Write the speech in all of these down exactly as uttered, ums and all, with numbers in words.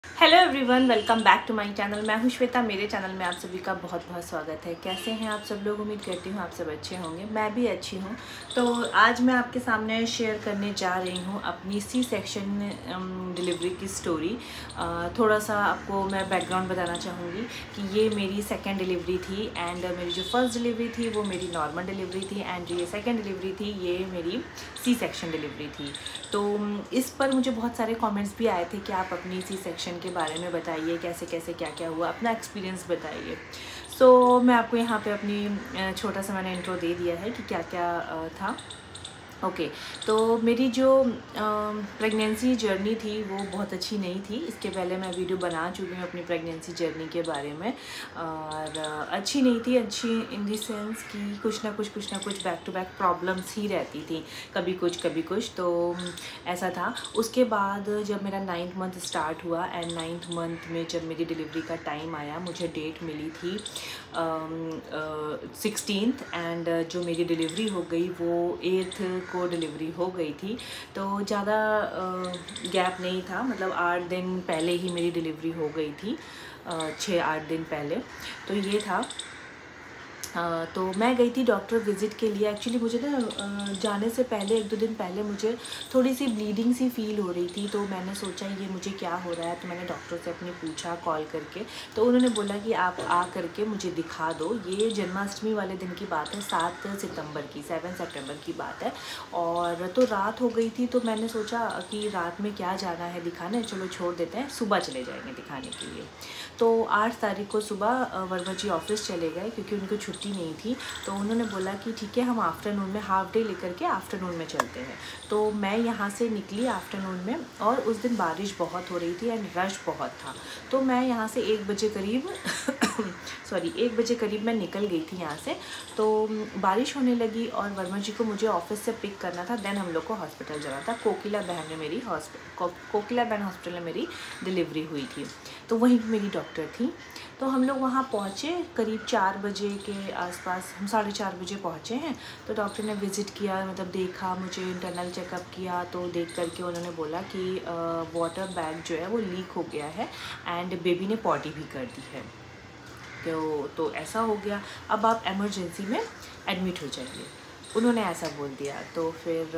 Hello everyone, welcome back to my channel. मैं हूं श्वेता। मेरे चैनल में आप सभी का बहुत बहुत स्वागत है। कैसे हैं आप सब लोग? उम्मीद करती हूं आप सब अच्छे होंगे। मैं भी अच्छी हूं। तो आज मैं आपके सामने शेयर करने जा रही हूं अपनी सी सेक्शन डिलीवरी की स्टोरी। थोड़ा सा आपको मैं बैकग्राउंड बताना चाहूँगी कि ये मेरी सेकेंड डिलीवरी थी एंड मेरी जो फर्स्ट डिलीवरी थी वो मेरी नॉर्मल डिलीवरी थी एंड ये सेकेंड डिलीवरी थी ये मेरी सी सेक्शन डिलीवरी थी। तो इस पर मुझे बहुत सारे कमेंट्स भी आए थे कि आप अपनी सी सेक्शन के बारे में बताइए, कैसे कैसे क्या क्या हुआ, अपना एक्सपीरियंस बताइए। सो so, मैं आपको यहाँ पे अपनी छोटा सा मैंने इंट्रो दे दिया है कि क्या क्या था। ओके okay, तो मेरी जो प्रेगनेंसी जर्नी थी वो बहुत अच्छी नहीं थी। इसके पहले मैं वीडियो बना चुकी हूँ अपनी प्रेगनेंसी जर्नी के बारे में और अच्छी नहीं थी। अच्छी इन दी सेंस कि कुछ ना कुछ कुछ ना कुछ बैक टू बैक प्रॉब्लम्स ही रहती थी, कभी कुछ कभी कुछ। तो ऐसा था। उसके बाद जब मेरा नाइन्थ मंथ स्टार्ट हुआ एंड नाइन्थ मंथ में जब मेरी डिलीवरी का टाइम आया, मुझे डेट मिली थी सिक्सटीन्थ एंड जो मेरी डिलीवरी हो गई वो एट्थ को डिलीवरी हो गई थी। तो ज़्यादा गैप नहीं था, मतलब आठ दिन पहले ही मेरी डिलीवरी हो गई थी, छः आठ दिन पहले। तो ये था। Uh, तो मैं गई थी डॉक्टर विज़िट के लिए। एक्चुअली मुझे ना uh, जाने से पहले एक दो दिन पहले मुझे थोड़ी सी ब्लीडिंग सी फील हो रही थी। तो मैंने सोचा ये मुझे क्या हो रहा है। तो मैंने डॉक्टर से अपने पूछा कॉल करके, तो उन्होंने बोला कि आप आ करके मुझे दिखा दो। ये जन्माष्टमी वाले दिन की बात है, सात सितंबर की, सेवन सितंबर की बात है। और तो रात हो गई थी, तो मैंने सोचा कि रात में क्या जाना है दिखाने, चलो छोड़ देते हैं, सुबह चले जाएंगे दिखाने के लिए। तो आठ तारीख को सुबह वर्मा जी ऑफिस चले गए क्योंकि उनको छुट्टी नहीं थी। तो उन्होंने बोला कि ठीक है, हम आफ्टरनून में हाफ डे लेकर के आफ्टरनून में चलते हैं। तो मैं यहाँ से निकली आफ्टरनून में और उस दिन बारिश बहुत हो रही थी एंड रश बहुत था। तो मैं यहाँ से एक बजे करीब सॉरी एक बजे करीब मैं निकल गई थी यहाँ से। तो बारिश होने लगी और वर्मा जी को मुझे ऑफिस से पिक करना था, देन हम लोग को हॉस्पिटल जाना था। कोकिला बहन में मेरी हॉस्पिटल कोकिला बहन हॉस्पिटल में मेरी डिलीवरी हुई थी, तो वहीं मेरी डॉक्टर थी। तो हम लोग वहाँ पहुँचे करीब चार बजे के आसपास, हम साढ़े चार बजे पहुँचे हैं। तो डॉक्टर ने विज़िट किया, मतलब देखा, मुझे इंटरनल चेकअप किया। तो देख करके उन्होंने बोला कि वाटर बैग जो है वो लीक हो गया है एंड बेबी ने पॉटी भी कर दी है। तो तो ऐसा हो गया, अब आप एमरजेंसी में एडमिट हो जाइए, उन्होंने ऐसा बोल दिया। तो फिर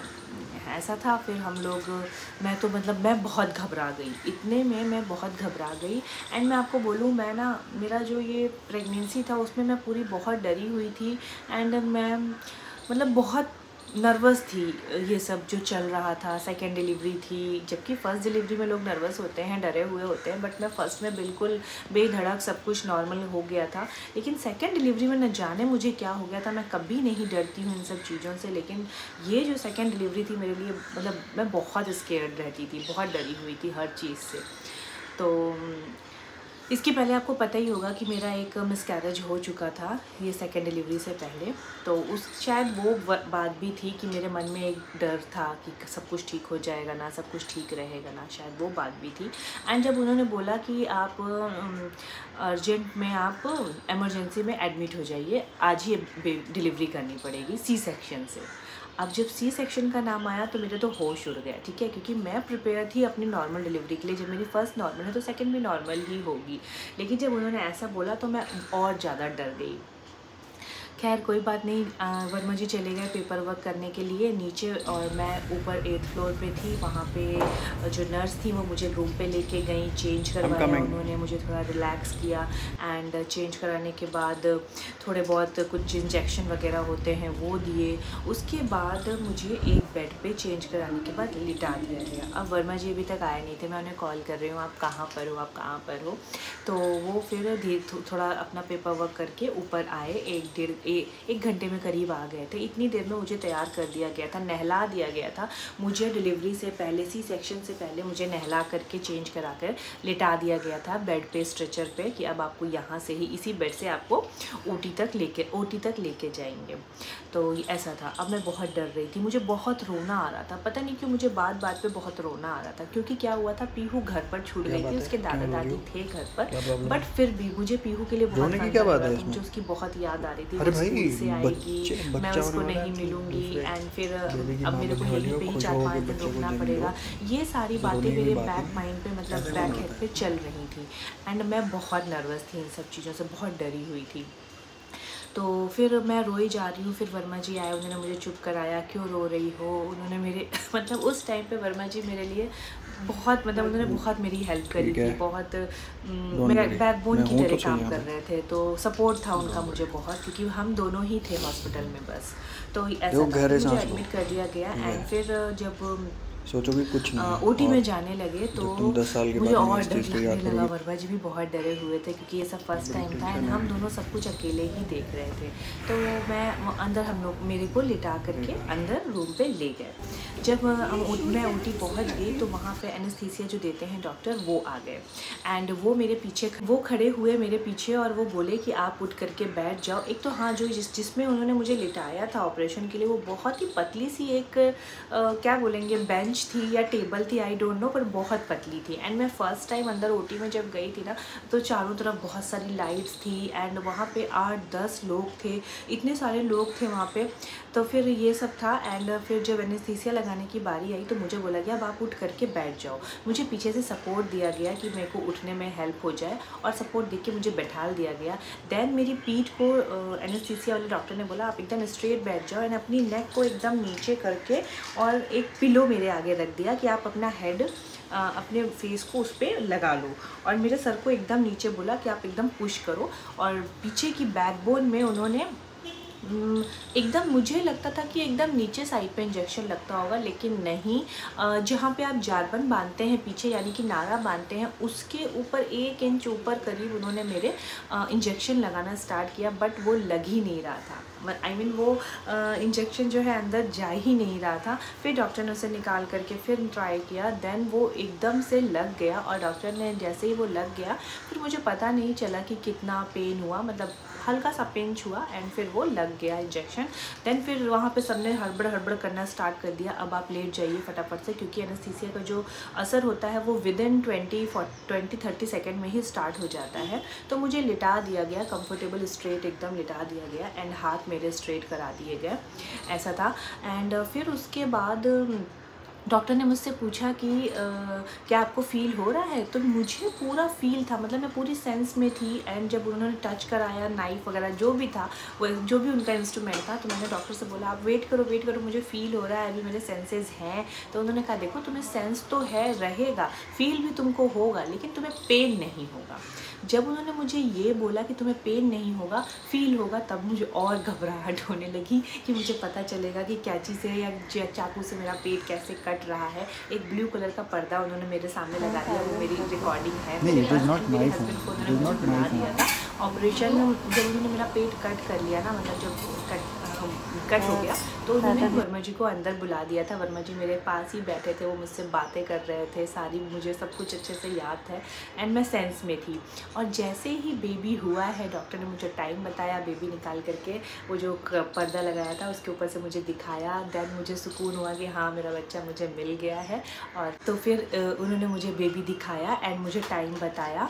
ऐसा था। फिर हम लोग, मैं तो मतलब मैं बहुत घबरा गई, इतने में मैं बहुत घबरा गई। एंड मैं आपको बोलूँ, मैं ना, मेरा जो ये प्रेगनेंसी था उसमें मैं पूरी बहुत डरी हुई थी एंड मैं मतलब बहुत नर्वस थी। ये सब जो चल रहा था, सेकेंड डिलीवरी थी, जबकि फ़र्स्ट डिलीवरी में लोग नर्वस होते हैं, डरे हुए होते हैं, बट मैं फ़र्स्ट में बिल्कुल बेधड़क सब कुछ नॉर्मल हो गया था। लेकिन सेकेंड डिलीवरी में न जाने मुझे क्या हो गया था। मैं कभी नहीं डरती हूँ इन सब चीज़ों से, लेकिन ये जो सेकेंड डिलीवरी थी मेरे लिए, मतलब मैं बहुत स्केर्ड रहती थी, बहुत डरी हुई थी हर चीज़ से। तो इसके पहले आपको पता ही होगा कि मेरा एक मिसकैरेज हो चुका था ये सेकेंड डिलीवरी से पहले। तो उस शायद वो बात भी थी कि मेरे मन में एक डर था कि सब कुछ ठीक हो जाएगा ना, सब कुछ ठीक रहेगा ना, शायद वो बात भी थी। एंड जब उन्होंने बोला कि आप अर्जेंट में आप एमरजेंसी में एडमिट हो जाइए, आज ही डिलीवरी करनी पड़ेगी सी सेक्शन से। अब जब सी सेक्शन का नाम आया तो मेरे तो होश उड़ गया, ठीक है, क्योंकि मैं प्रिपेयर थी अपनी नॉर्मल डिलीवरी के लिए। जब मेरी फर्स्ट नॉर्मल है तो सेकंड भी नॉर्मल ही होगी, लेकिन जब उन्होंने ऐसा बोला तो मैं और ज़्यादा डर गई। खैर कोई बात नहीं, वर्मा जी चले गए पेपर वर्क करने के लिए नीचे और मैं ऊपर एट्थ फ्लोर पे थी। वहाँ पे जो नर्स थी वो मुझे रूम पे लेके गई, चेंज करवाया उन्होंने, मुझे थोड़ा रिलैक्स किया एंड चेंज कराने के बाद थोड़े बहुत कुछ इंजेक्शन वगैरह होते हैं वो दिए। उसके बाद मुझे एक बेड पे चेंज कराने के बाद लिटा दिया गया। अब वर्मा जी अभी तक आए नहीं थे, मैं उन्हें कॉल कर रही हूँ, आप कहाँ पर हो, आप कहाँ पर हो। तो वो फिर धीरे थोड़ा अपना पेपर वर्क करके ऊपर आए, एक डेढ़ एक घंटे में करीब आ गए थे। इतनी देर में मुझे तैयार कर दिया गया था, नहला दिया गया था मुझे। डिलीवरी से पहले, सी सेक्शन से पहले मुझे नहला करके चेंज करा कर लिटा दिया गया था बेड पे, स्ट्रेचर पे, कि अब आपको यहाँ से ही इसी बेड से आपको ओटी तक लेके ओटी तक लेके जाएंगे। तो ऐसा था। अब मैं बहुत डर रही थी, मुझे बहुत रोना आ रहा था, पता नहीं क्यों मुझे बात बात पे बहुत रोना आ रहा था। क्योंकि क्या हुआ था, पीहू घर पर छूट गई थी, उसके दादा दादी थे घर पर, बट फिर भी मुझे पीहू के लिए बहुत मुझे उसकी बहुत याद आ रही थी। स्कूल से आएगी, मैं उसको नहीं मिलूँगी एंड फिर अब मेरे को यहीं पे ही चार पाँच दिन रुकना पड़ेगा। ये सारी बातें मेरे बैक माइंड पे मतलब बैक हेड पे चल रही थी एंड मैं बहुत नर्वस थी इन सब चीज़ों से, बहुत डरी हुई थी। तो फिर मैं रोई जा रही हूँ, फिर वर्मा जी आए, उन्होंने मुझे चुप कराया, क्यों रो रही हो। उन्होंने मेरे मतलब उस टाइम पे वर्मा जी मेरे लिए बहुत मतलब उन्होंने बहुत मेरी हेल्प करी थी, बहुत मेरा बैकबोन की तरह काम कर रहे थे। तो सपोर्ट था उनका मुझे बहुत, क्योंकि हम दोनों ही थे हॉस्पिटल में बस। तो ऐसा था, मुझे एडमिट कर दिया गया एंड फिर जब सोचो कि कुछ नहीं ओटी में जाने लगे तो मुझे और डर लगने लगा। वर्मा जी भी बहुत डरे हुए थे क्योंकि ये सब फर्स्ट टाइम था एंड हम दोनों सब कुछ अकेले ही देख रहे थे। तो मैं अंदर हम लोग मेरे को लिटा करके अंदर रूम पे ले गए। जब हम मैं ओटी पहुंच गई तो वहाँ पे एनेस्थीसिया जो देते हैं डॉक्टर वो आ गए एंड वो मेरे पीछे वो खड़े हुए मेरे पीछे और वो बोले कि आप उठ करके बैठ जाओ। एक तो हाँ जो जिस जिसमें उन्होंने मुझे लिटाया था ऑपरेशन के लिए वो बहुत ही पतली सी एक आ, क्या बोलेंगे बेंच थी या टेबल थी, आई डोंट नो, पर बहुत पतली थी। एंड मैं फर्स्ट टाइम अंदर ओटी में जब गई थी ना तो चारों तरफ बहुत सारी लाइट्स थी एंड वहाँ पे आठ दस लोग थे, इतने सारे लोग थे वहाँ पे। तो फिर ये सब था एंड फिर जब एनेस्थीसिया लगाने की बारी आई तो मुझे बोला गया अब आप उठ करके बैठ जाओ। मुझे पीछे से सपोर्ट दिया गया कि मेरे को उठने में हेल्प हो जाए और सपोर्ट दे के मुझे बैठाल दिया गया। देन मेरी पीठ को एनेस्थीसिया वाले डॉक्टर ने बोला आप एकदम स्ट्रेट बैठ जाओ एंड अपनी नेक को एकदम नीचे करके और एक पिलो मेरे आगे रख दिया कि आप अपना हेड अपने फेस को उस पर लगा लो और मेरे सर को एकदम नीचे बोला कि आप एकदम पुश करो। और पीछे की बैकबोन में उन्होंने एकदम मुझे लगता था कि एकदम नीचे साइड पे इंजेक्शन लगता होगा, लेकिन नहीं, जहाँ पे आप जारबन बांधते हैं पीछे यानी कि नारा बांधते हैं उसके ऊपर एक इंच ऊपर करीब उन्होंने मेरे इंजेक्शन लगाना स्टार्ट किया, बट वो लग ही नहीं रहा था। आई I मीन mean, वो इंजेक्शन जो है अंदर जा ही नहीं रहा था। फिर डॉक्टर ने उसे निकाल करके फिर ट्राई किया, देन वो एकदम से लग गया और डॉक्टर ने जैसे ही वो लग गया फिर मुझे पता नहीं चला कि कितना पेन हुआ, मतलब हल्का सा पिंच हुआ एंड फिर वो लग गया इंजेक्शन। देन फिर वहाँ पे सबने हड़बड़ हड़बड़ करना स्टार्ट कर दिया, अब आप लेट जाइए फटाफट से, क्योंकि एनेस्थीसिया का जो असर होता है वो within twenty twenty thirty second में ही स्टार्ट हो जाता है। तो मुझे लिटा दिया गया, कंफर्टेबल स्ट्रेट एकदम लिटा दिया गया एंड हाथ मेरे स्ट्रेट करा दिए गए, ऐसा था। एंड फिर उसके बाद डॉक्टर ने मुझसे पूछा कि आ, क्या आपको फ़ील हो रहा है, तो मुझे पूरा फ़ील था, मतलब मैं पूरी सेंस में थी। एंड जब उन्होंने टच कराया नाइफ वगैरह जो भी था वो जो भी उनका इंस्ट्रूमेंट था, तो मैंने डॉक्टर से बोला आप वेट करो वेट करो मुझे फ़ील हो रहा है, अभी मेरे सेंसेस हैं। तो उन्होंने कहा देखो तुम्हें सेंस तो है, रहेगा, फ़ील भी तुमको होगा, लेकिन तुम्हें पेन नहीं होगा। जब उन्होंने मुझे ये बोला कि तुम्हें पेन नहीं होगा, फ़ील होगा, तब मुझे और घबराहट होने लगी कि मुझे पता चलेगा कि कैंची से या चाकू से मेरा पेट कैसे कट रहा है। एक ब्लू कलर का पर्दा उन्होंने मेरे सामने लगा दिया, वो मेरी रिकॉर्डिंग है, मेरे हस्बैंड को उन्होंने मुझे बता दिया था। ऑपरेशन जब उन्होंने मेरा पेट कट कर लिया ना, मतलब जब कट कट हो गया तो उन्होंने वर्मा जी को अंदर बुला दिया था। वर्मा जी मेरे पास ही बैठे थे, वो मुझसे बातें कर रहे थे, सारी मुझे सब कुछ अच्छे से याद है एंड मैं सेंस में थी। और जैसे ही बेबी हुआ है डॉक्टर ने मुझे टाइम बताया, बेबी निकाल करके वो जो पर्दा लगाया था उसके ऊपर से मुझे दिखाया, देन मुझे सुकून हुआ कि हाँ मेरा बच्चा मुझे मिल गया है। और तो फिर उन्होंने मुझे बेबी दिखाया एंड मुझे टाइम बताया।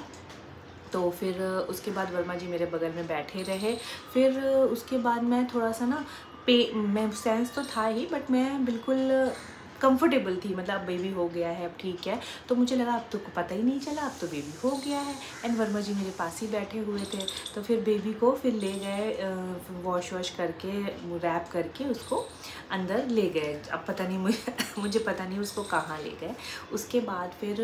तो फिर उसके बाद वर्मा जी मेरे बगल में बैठे रहे। फिर उसके बाद मैं थोड़ा सा ना पे मैं सेंस तो था ही, बट मैं बिल्कुल कंफर्टेबल थी, मतलब बेबी हो गया है अब ठीक है। तो मुझे लगा अब तो पता ही नहीं चला, अब तो बेबी हो गया है। एंड वर्मा जी मेरे पास ही बैठे हुए थे। तो फिर बेबी को फिर ले गए, वॉश वॉश करके रैप करके उसको अंदर ले गए। अब पता नहीं मुझे मुझे पता नहीं उसको कहाँ ले गए। उसके बाद फिर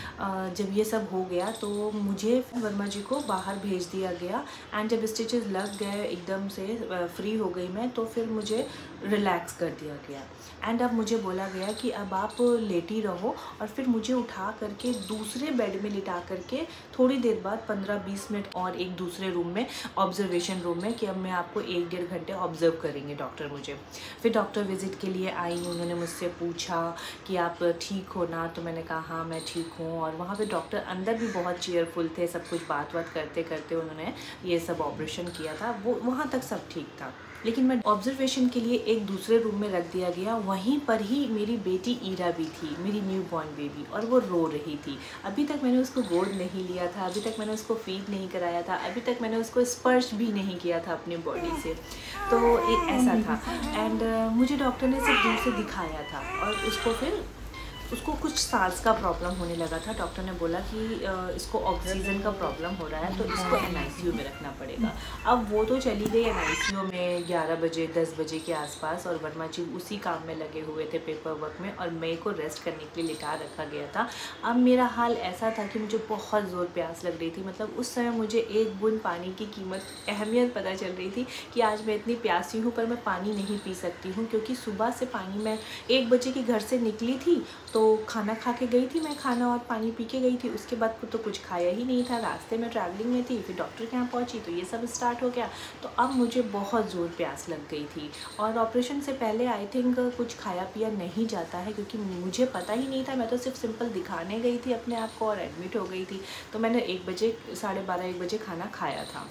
जब ये सब हो गया तो मुझे वर्मा जी को बाहर भेज दिया गया। एंड जब स्टिचेस लग गए एकदम से फ्री हो गई मैं, तो फिर मुझे रिलैक्स कर दिया गया। एंड अब मुझे बोला गया कि अब आप लेटी रहो, और फिर मुझे उठा करके दूसरे बेड में लिटा करके थोड़ी देर बाद पंद्रह बीस मिनट और एक दूसरे रूम में ऑब्जर्वेशन रूम में, कि अब मैं आपको एक डेढ़ घंटे ऑब्जर्व करेंगे डॉक्टर मुझे। फिर डॉक्टर विज़िट के लिए आई, उन्होंने मुझसे पूछा कि आप ठीक हो ना, तो मैंने कहा हाँ मैं ठीक हूँ। और वहाँ पे डॉक्टर अंदर भी बहुत चेयरफुल थे, सब कुछ बात बात करते करते उन्होंने ये सब ऑपरेशन किया था, वो वहाँ तक सब ठीक था। लेकिन मैं ऑब्जर्वेशन के लिए एक दूसरे रूम में रख दिया गया। वहीं पर ही मेरी बेटी ईरा भी थी, मेरी न्यू बॉर्न बेबी, और वो रो रही थी। अभी तक मैंने उसको गोद नहीं लिया था, अभी तक मैंने उसको फीड नहीं कराया था, अभी तक मैंने उसको स्पर्श भी नहीं किया था अपनी बॉडी से। तो एक ऐसा था। एंड uh, मुझे डॉक्टर ने सिर्फ दूर से दिखाया था, और उसको फिर उसको कुछ सांस का प्रॉब्लम होने लगा था। डॉक्टर ने बोला कि इसको ऑक्सीजन का प्रॉब्लम हो रहा है, तो इसको एन आई सी यू में रखना पड़ेगा। अब वो तो चली गई एन आई सी यू में ग्यारह बजे दस बजे के आसपास, और वर्मा जी उसी काम में लगे हुए थे, पेपर वर्क में, और मेरे को रेस्ट करने के लिए लिटा रखा गया था। अब मेरा हाल ऐसा था कि मुझे बहुत ज़ोर प्यास लग रही थी। मतलब उस समय मुझे एक बूंद पानी की कीमत, अहमियत पता चल रही थी कि आज मैं इतनी प्यासी हूँ पर मैं पानी नहीं पी सकती हूँ, क्योंकि सुबह से पानी मैं एक बजे के घर से निकली थी तो खाना खा के गई थी मैं, खाना और पानी पी के गई थी। उसके बाद तो कुछ खाया ही नहीं था, रास्ते में ट्रैवलिंग में थी, फिर डॉक्टर के यहाँ पहुँची तो ये सब स्टार्ट हो गया। तो अब मुझे बहुत ज़ोर प्यास लग गई थी, और ऑपरेशन से पहले आई थिंक कुछ खाया पिया नहीं जाता है, क्योंकि मुझे पता ही नहीं था। मैं तो सिर्फ सिंपल दिखाने गई थी अपने आप को और एडमिट हो गई थी। तो मैंने एक बजे साढ़े बारह एक बजे खाना खाया था।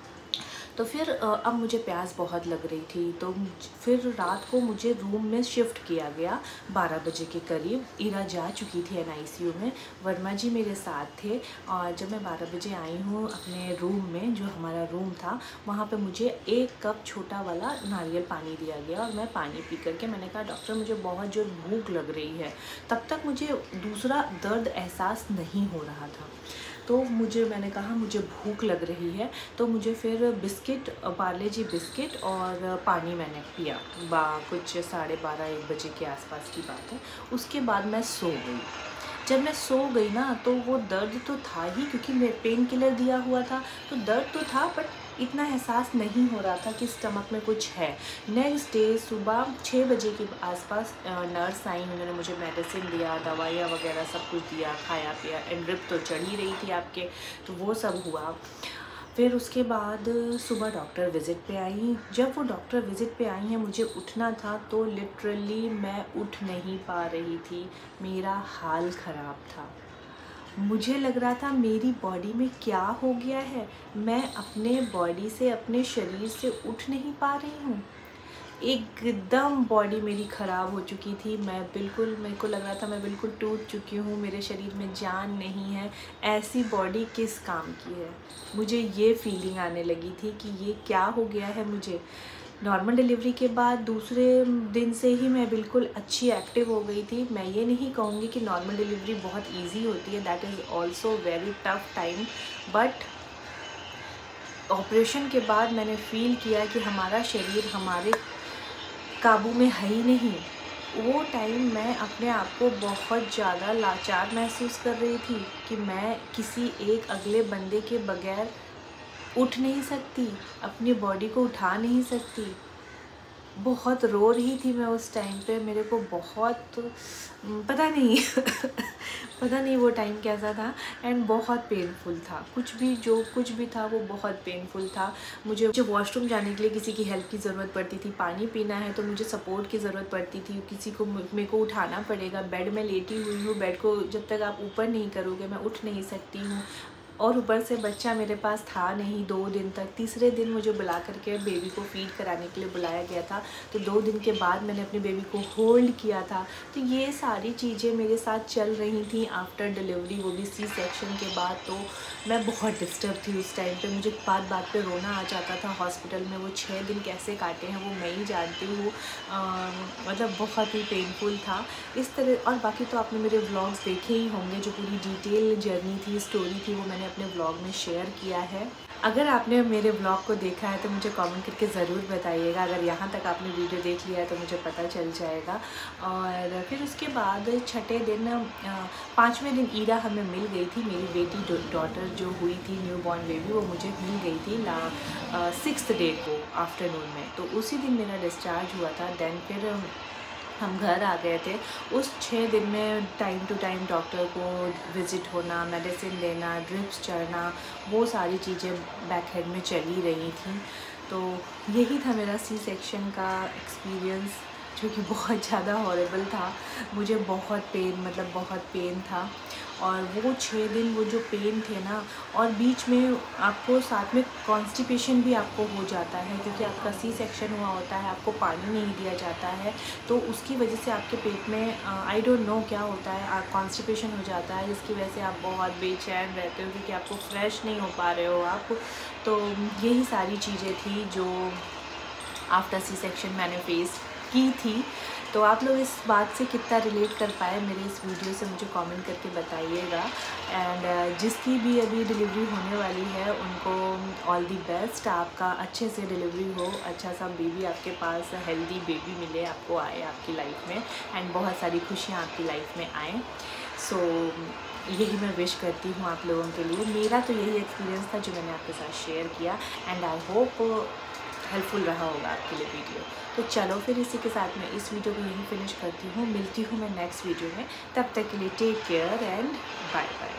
तो फिर अब मुझे प्यास बहुत लग रही थी, तो फिर रात को मुझे रूम में शिफ्ट किया गया बारह बजे के करीब। ईरा जा चुकी थी एन आई सी यू में, वर्मा जी मेरे साथ थे। और जब मैं बारह बजे आई हूँ अपने रूम में, जो हमारा रूम था, वहाँ पे मुझे एक कप छोटा वाला नारियल पानी दिया गया, और मैं पानी पी करके मैंने कहा डॉक्टर मुझे बहुत जोर भूख लग रही है। तब तक मुझे दूसरा दर्द एहसास नहीं हो रहा था। तो मुझे मैंने कहा मुझे भूख लग रही है, तो मुझे फिर बिस्किट, पार्ले जी बिस्किट और पानी मैंने पिया। बा कुछ साढ़े बारह एक बजे के आसपास की बात है। उसके बाद मैं सो गई। जब मैं सो गई ना, तो वो दर्द तो था ही, क्योंकि मैं पेन किलर दिया हुआ था, तो दर्द तो था, बट इतना एहसास नहीं हो रहा था कि स्टमक में कुछ है। नेक्स्ट डे सुबह छः बजे के आसपास नर्स आई, उन्होंने मुझे मेडिसिन दिया, दवाइयाँ वगैरह सब कुछ दिया, खाया पिया। एंड ड्रिप तो चढ़ ही रही थी आपके, तो वो सब हुआ। फिर उसके बाद सुबह डॉक्टर विज़िट पे आई। जब वो डॉक्टर विज़िट पे आई हैं, मुझे उठना था, तो लिटरली मैं उठ नहीं पा रही थी। मेरा हाल ख़राब था। मुझे लग रहा था मेरी बॉडी में क्या हो गया है, मैं अपने बॉडी से, अपने शरीर से उठ नहीं पा रही हूँ। एकदम बॉडी मेरी ख़राब हो चुकी थी। मैं बिल्कुल, मेरे को लग रहा था मैं बिल्कुल टूट चुकी हूँ, मेरे शरीर में जान नहीं है। ऐसी बॉडी किस काम की है? मुझे ये फीलिंग आने लगी थी कि ये क्या हो गया है मुझे। नॉर्मल डिलीवरी के बाद दूसरे दिन से ही मैं बिल्कुल अच्छी एक्टिव हो गई थी। मैं ये नहीं कहूँगी कि नॉर्मल डिलीवरी बहुत इजी होती है, that is also very tough time, but operation के बाद मैंने फ़ील किया कि हमारा शरीर हमारे काबू में है ही नहीं। वो टाइम मैं अपने आप को बहुत ज़्यादा लाचार महसूस कर रही थी कि मैं किसी एक अगले बंदे के बगैर उठ नहीं सकती, अपनी बॉडी को उठा नहीं सकती। बहुत रो रही थी मैं उस टाइम पे। मेरे को बहुत पता नहीं पता नहीं वो टाइम कैसा था, एंड बहुत पेनफुल था। कुछ भी जो कुछ भी था वो बहुत पेनफुल था। मुझे मुझे वॉशरूम जाने के लिए किसी की हेल्प की ज़रूरत पड़ती थी, पानी पीना है तो मुझे सपोर्ट की ज़रूरत पड़ती थी, किसी को मेरे को उठाना पड़ेगा। बेड में लेटी हुई हूँ, बेड को जब तक आप ऊपर नहीं करोगे मैं उठ नहीं सकती हूँ, और ऊपर से बच्चा मेरे पास था नहीं दो दिन तक। तीसरे दिन मुझे बुला करके बेबी को फीड कराने के लिए बुलाया गया था, तो दो दिन के बाद मैंने अपने बेबी को होल्ड किया था। तो ये सारी चीज़ें मेरे साथ चल रही थी आफ्टर डिलीवरी, वो भी सी सेक्शन के बाद। तो मैं बहुत डिस्टर्ब थी उस टाइम पे। मुझे बात बात पे रोना आ जाता था हॉस्पिटल में। वो छः दिन कैसे काटे हैं वो मैं ही जानती हूँ। मतलब बहुत ही पेनफुल था इस तरह। और बाकी तो आपने मेरे व्लॉग्स देखे ही होंगे, जो पूरी डिटेल जर्नी थी, स्टोरी थी, वो मैंने अपने व्लॉग में शेयर किया है। अगर आपने मेरे व्लॉग को देखा है तो मुझे कमेंट करके ज़रूर बताइएगा। अगर यहाँ तक आपने वीडियो देख लिया है तो मुझे पता चल जाएगा। और फिर उसके बाद छठे दिन, पाँचवें दिन ईरा हमें मिल गई थी। मेरी बेटी डॉटर जो हुई थी, न्यू बॉर्न बेबी, वो मुझे मिल गई थी ला सिक्स्थ डे को आफ्टरनून में। तो उसी दिन मेरा डिस्चार्ज हुआ था। देन फिर हम घर आ गए थे। उस छः दिन में टाइम टू टाइम डॉक्टर को विज़िट होना, मेडिसिन देना, ड्रिप्स चढ़ना, वो सारी चीज़ें बैक हेड में चली रही थी। तो यही था मेरा सी सेक्शन का एक्सपीरियंस, जो कि बहुत ज़्यादा हॉरेबल था। मुझे बहुत पेन, मतलब बहुत पेन था। और वो छः दिन वो जो पेन थे ना, और बीच में आपको साथ में कॉन्स्टिपेशन भी आपको हो जाता है क्योंकि आपका सी सेक्शन हुआ होता है, आपको पानी नहीं दिया जाता है, तो उसकी वजह से आपके पेट में आई डोंट नो क्या होता है, कॉन्स्टिपेशन हो जाता है, जिसकी वजह से आप बहुत बेचैन रहते हो क्योंकि आपको फ्रेश नहीं हो पा रहे हो आप। तो यही सारी चीज़ें थी जो आफ्टर सी सेक्शन मैंने फेस की थी। तो आप लोग इस बात से कितना रिलेट कर पाए मेरे इस वीडियो से मुझे कमेंट करके बताइएगा। एंड जिसकी भी अभी डिलीवरी होने वाली है उनको ऑल दी बेस्ट, आपका अच्छे से डिलीवरी हो, अच्छा सा बेबी आपके पास, हेल्दी बेबी मिले आपको, आए आपकी लाइफ में, एंड बहुत सारी खुशियाँ आपकी लाइफ में आएँ। सो so, यही मैं विश करती हूँ आप लोगों के लिए। मेरा तो यही एक्सपीरियंस था जो मैंने आपके साथ शेयर किया, एंड आई होप हेल्पफुल रहा होगा आपके लिए वीडियो। तो चलो फिर इसी के साथ मैं इस वीडियो को यहीं फिनिश करती हूँ। मिलती हूँ मैं नेक्स्ट वीडियो में, तब तक के लिए take care and bye bye.